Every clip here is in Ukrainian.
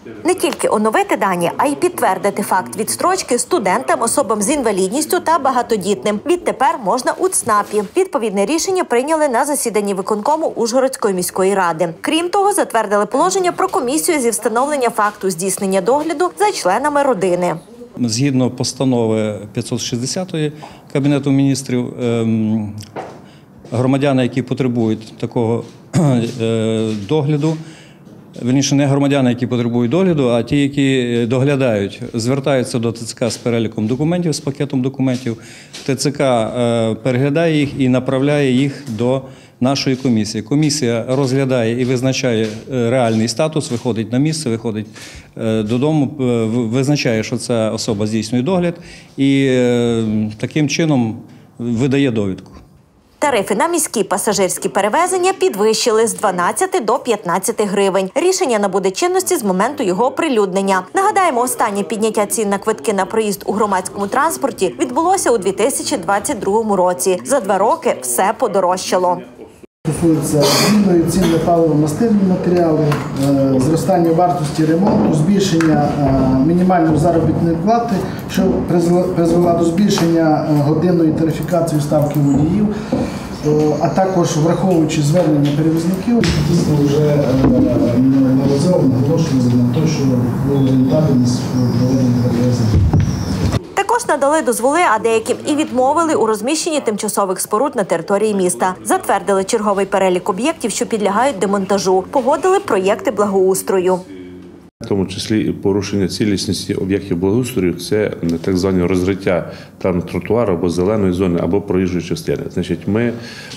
Не тільки оновити дані, а й підтвердити факт відстрочки студентам, особам з інвалідністю та багатодітним. Відтепер можна у ЦНАПі. Відповідне рішення прийняли на засіданні виконкому Ужгородської міської ради. Крім того, затвердили положення про комісію зі встановлення факту здійснення догляду за членами родини. Згідно постанови 560 Кабінету міністрів, громадяни, які потребують такого догляду, вірніше, не громадяни, які потребують догляду, а ті, які доглядають, звертаються до ТЦК з переліком документів, з пакетом документів. ТЦК переглядає їх і направляє їх до нашої комісії. Комісія розглядає і визначає реальний статус, виходить на місце, виходить додому, визначає, що ця особа здійснює догляд і таким чином видає довідку. Тарифи на міські пасажирські перевезення підвищили з 12 до 15 гривень. Рішення набуде чинності з моменту його оприлюднення. Нагадаємо, останнє підняття цін на квитки на проїзд у громадському транспорті відбулося у 2022 році. За 2 роки все подорожчало. Стосується зміною цін на паливно-мастильні матеріали, зростання вартості ремонту, збільшення мінімальної заробітної плати, що призвело до збільшення годинної тарифікації ставки водіїв, а також враховуючи звернення перевізників, ми вже неодноразово наголошували на те, що рентабельність проведення перевезень. Також надали дозволи, а деяким і відмовили у розміщенні тимчасових споруд на території міста. Затвердили черговий перелік об'єктів, що підлягають демонтажу. Погодили проєкти благоустрою. В тому числі і порушення цілісності об'єктів благоустрою – це так звані розриття там тротуару або зеленої зони, або проїжджої частини. Значить, ми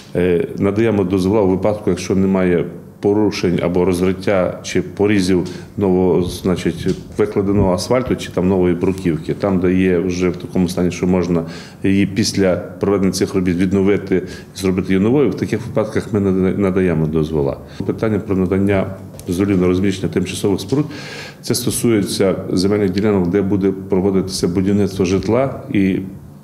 надаємо дозволи у випадку, якщо немає порушень або розриття чи порізів нового, викладеного асфальту чи там нової бруківки. Там, де є вже в такому стані, що можна її після проведення цих робіт відновити і зробити її новою, в таких випадках ми надаємо дозвола. Питання про надання дозволів на розміщення тимчасових споруд – це стосується земельних ділянок, де буде проводитися будівництво житла, і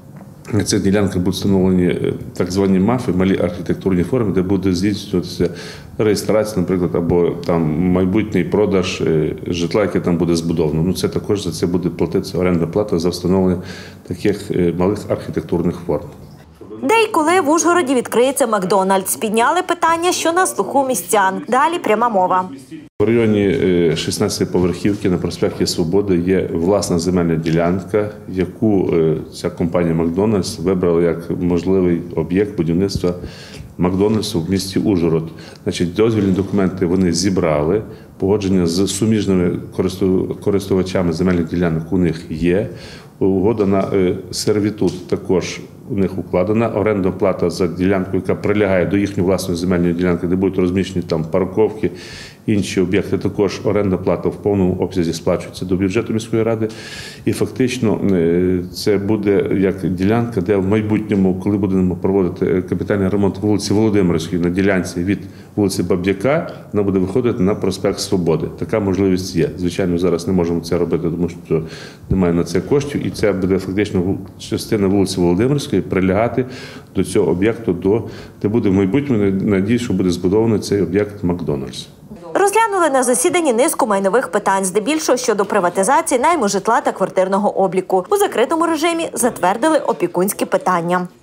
на цих ділянках будуть встановлені так звані МАФи, малі архітектурні форми, де буде здійснюватися реєстрація, наприклад, або там майбутній продаж житла, яке там буде збудовано. Ну, це також за це буде платитися орендна плата за встановлення таких малих архітектурних форм. Де й коли в Ужгороді відкриється Макдональдс, підняли питання, що на слуху містян. Далі пряма мова. В районі 16-поверхівки на проспекті Свободи є власна земельна ділянка, яку ця компанія «Макдональдс» вибрала як можливий об'єкт будівництва Макдональдсу в місті Ужгород. Значить, дозвільні документи вони зібрали, погодження з суміжними користувачами земельних ділянок у них є, угода на сервітут також у них укладена, орендна плата за ділянку, яка прилягає до їхньої власної земельної ділянки, де будуть розміщені там парковки, інші об'єкти, також орендна плата в повному обсязі сплачується до бюджету міської ради. І фактично це буде як ділянка, де в майбутньому, коли будемо проводити капітальний ремонт вулиці Володимирської на ділянці від вулиці Баб'яка, вона буде виходити на проспект Свободи. Така можливість є. Звичайно, зараз не можемо це робити, тому що немає на це коштів, і це буде фактично частина вулиці Володимирської прилягати до цього об'єкту, де буде в майбутньому, надіюсь, що буде збудований цей об'єкт Макдональдс. Розглянули на засіданні низку майнових питань, здебільшого щодо приватизації, найму житла та квартирного обліку. У закритому режимі затвердили опікунські питання.